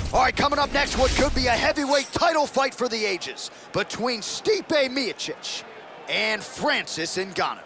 All right, coming up next, what could be a heavyweight title fight for the ages between Stipe Miocic and Francis Ngannou.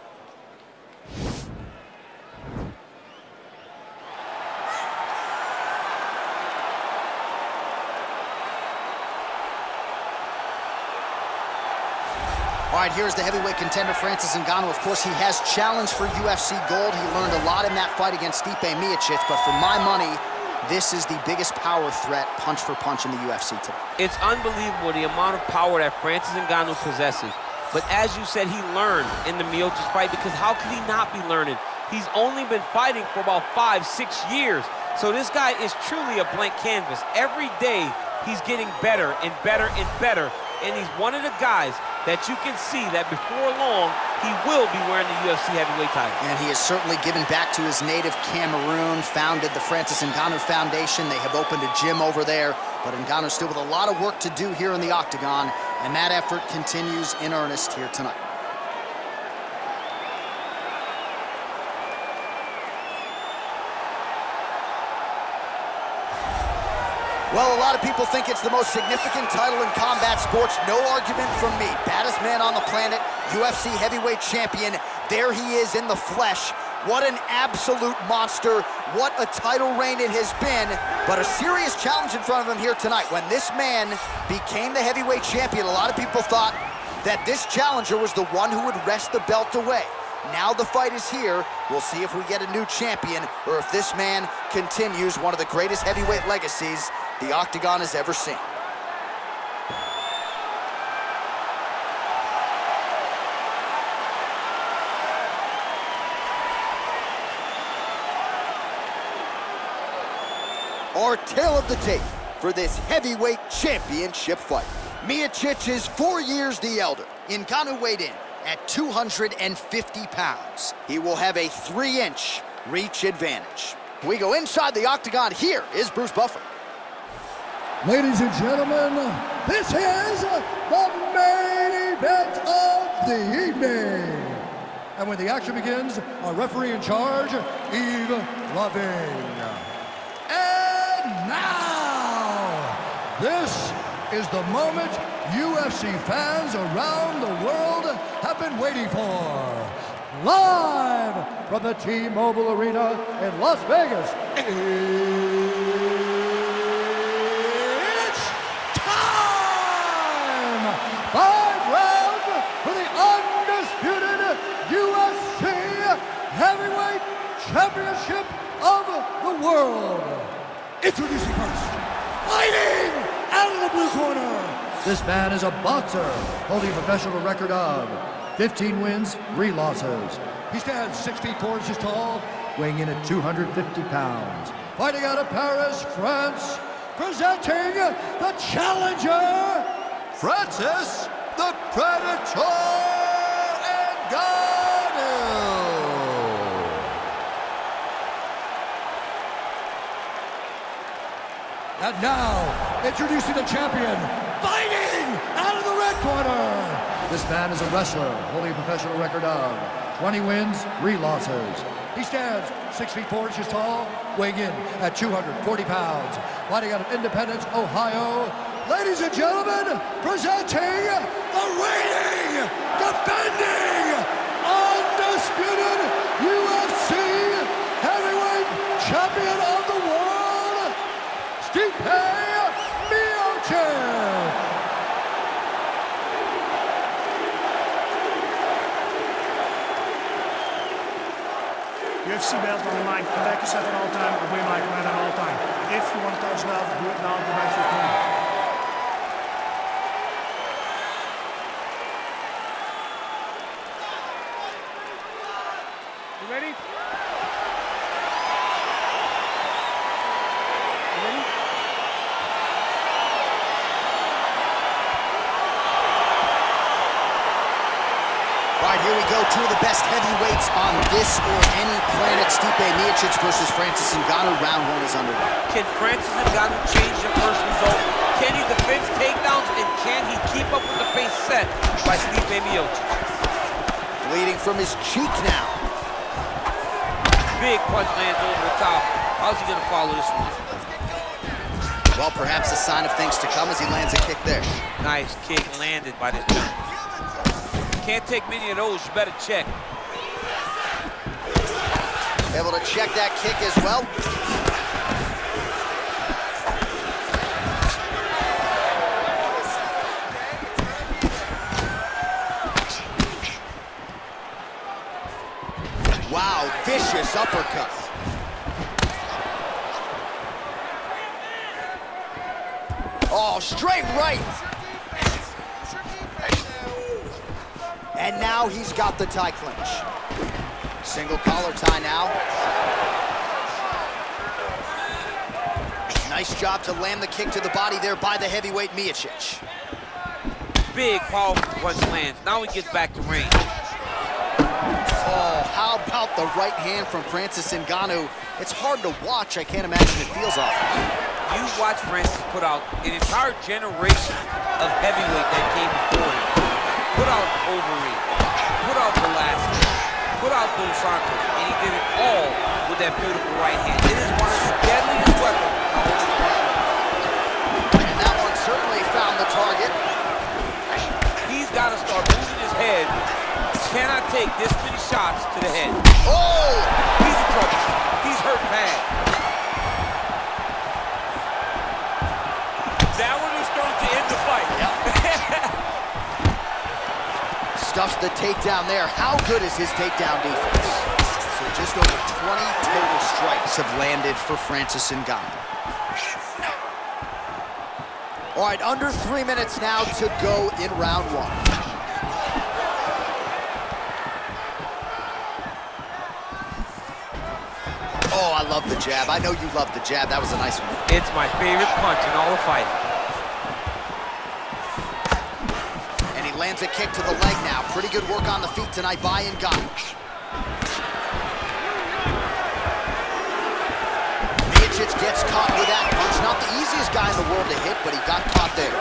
All right, here's the heavyweight contender, Francis Ngannou. Of course, he has challenged for UFC gold. He learned a lot in that fight against Stipe Miocic, but for my money, this is the biggest power threat, punch for punch, in the UFC today. It's unbelievable the amount of power that Francis Ngannou possesses. But as you said, he learned in the Miocic fight, because how could he not be learning? He's only been fighting for about 5-6 years. So this guy is truly a blank canvas. Every day, he's getting better and better and better. And he's one of the guys that you can see that before long, he will be wearing the UFC heavyweight title. And he has certainly given back to his native Cameroon, founded the Francis Ngannou Foundation. They have opened a gym over there, but Ngannou still with a lot of work to do here in the octagon, and that effort continues in earnest here tonight. Well, a lot of people think it's the most significant title in combat sports. No argument from me. Baddest man on the planet, UFC heavyweight champion. There he is in the flesh. What an absolute monster. What a title reign it has been. But a serious challenge in front of him here tonight. When this man became the heavyweight champion, a lot of people thought that this challenger was the one who would wrest the belt away. Now the fight is here. We'll see if we get a new champion, or if this man continues one of the greatest heavyweight legacies the octagon has ever seen. Our tale of the tape for this heavyweight championship fight. Miocic is 4 years the elder. Ngannou weighed in at 250 pounds. He will have a 3-inch reach advantage. We go inside the octagon. Here is Bruce Buffer. Ladies and gentlemen, this is the main event of the evening. And when the action begins, our referee in charge, Yves Lavigne. And now, this is the moment UFC fans around the world have been waiting for. Live from the T-Mobile Arena in Las Vegas. It's time! 5 rounds for the undisputed UFC Heavyweight Championship of the world. Introducing first, fighting out of the blue corner. This man is a boxer holding a professional record of 15 wins, 3 losses. He stands 6 feet 4 inches tall, weighing in at 250 pounds. Fighting out of Paris, France, presenting the challenger, Francis the Predator Ngannou. And now, introducing the champion, fighting out of the red corner. This man is a wrestler holding a professional record of 20 wins, 3 losses. He stands 6 feet 4 inches tall, weighing in at 240 pounds. Fighting out of Independence, Ohio. Ladies and gentlemen, presenting the reigning, defending, undisputed UFC heavyweight champion of the world, Stipe Miocic. UFC belt on the line, back yourself at all time, obey my command at all time. If you want to touch now, do it now, go back to your corner. You ready? You ready? All right, here we go. 2 of the best heavyweights on this or any planet. Stipe Miocic versus Francis Ngannou. Round 1 is underway. Can Francis Ngannou change the first result? Can he defend takedowns, and can he keep up with the pace set by Stipe Miocic? Bleeding from his cheek now. Big punch lands over the top. How's he gonna follow this one? Well, perhaps a sign of things to come as he lands a kick there. Nice kick landed by this gentleman. Can't take many of those, you better check. Able to check that kick as well. Wow, vicious uppercut. Oh, straight right. And now he's got the tie clinch. Single collar tie now. Nice job to land the kick to the body there by the heavyweight Miocic. Big, powerful punch lands. Now he gets back to range. Oh, how about the right hand from Francis Ngannou? It's hard to watch. I can't imagine it feels awful. You watch Francis put out an entire generation of heavyweight that came before him. Put out Overeem, put out Velasquez, put out Dos Santos, and he did it all with that beautiful right hand. It is one of the deadliest weapons. And that one certainly found the target. He's got to start moving his head. Cannot take this many shots to the head. Oh! He's in trouble. He's hurt bad. That one is going to end the fight. Yep. Stuffs the takedown there. How good is his takedown defense? So just over 20 total strikes have landed for Francis Ngannou. All right, under 3 minutes now to go in round one. Oh, I love the jab. I know you love the jab. That was a nice one. It's my favorite punch in all the fight. And he lands a kick to the leg now. Pretty good work on the feet tonight by Ngannou. Miocic gets caught with that punch. Not the easiest guy in the world to hit, but he got caught there.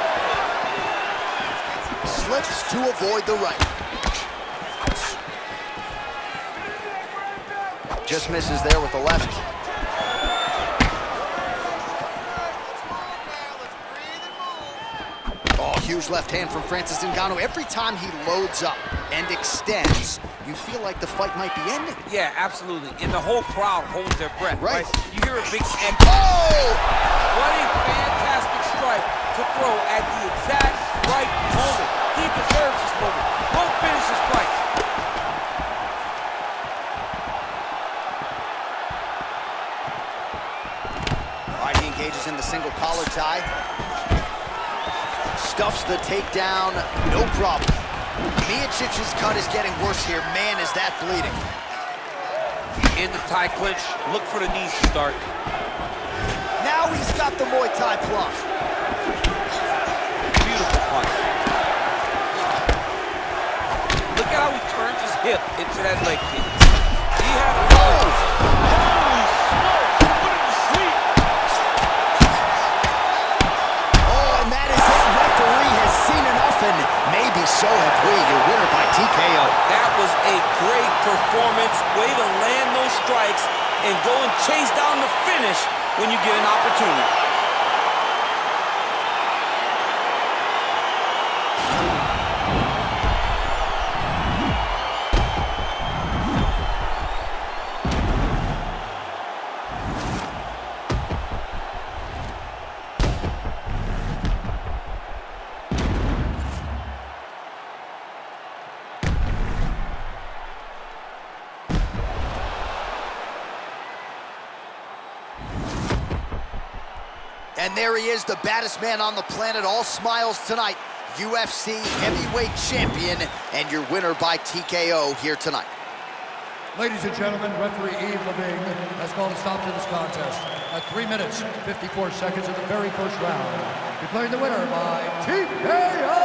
Slips to avoid the right. Just misses there with the left. Oh, huge left hand from Francis Ngannou. Every time he loads up and extends, you feel like the fight might be ending. Yeah, absolutely. And the whole crowd holds their breath, right? You hear a big echo. Oh! What a fantastic strike to throw at the exact right moment. He deserves this moment. Don't finish his fight. Engages in the single collar tie. Stuffs the takedown, no problem. Miocic's cut is getting worse here. Man, is that bleeding. In the tie clinch, look for the knees to start. Now he's got the Muay Thai plum. Beautiful punch. Look at how he turns his hip into that leg kick. He had a so have we. Your winner by TKO. That was a great performance. Way to land those strikes and go and chase down the finish when you get an opportunity. And there he is, the baddest man on the planet, all smiles tonight. UFC heavyweight champion and your winner by TKO here tonight. Ladies and gentlemen, referee Yves Lavigne has called a stop to this contest at 3 minutes, 54 seconds of the very first round. Declaring the winner by TKO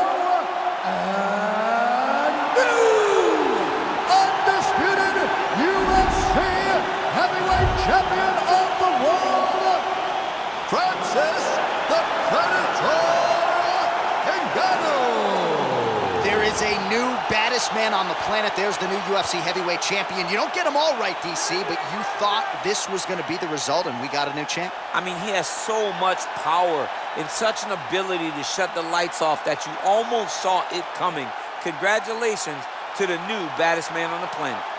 and new undisputed UFC heavyweight champion of the world, Francis the Predator Ngannou. There is a new baddest man on the planet. There's the new UFC heavyweight champion. You don't get them all right, DC, but you thought this was going to be the result, and we got a new champ. I mean, he has so much power and such an ability to shut the lights off that you almost saw it coming. Congratulations to the new baddest man on the planet.